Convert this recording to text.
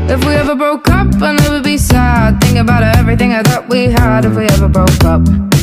If we ever broke up, I'd never be sad. Think about everything I thought we had if we ever broke up.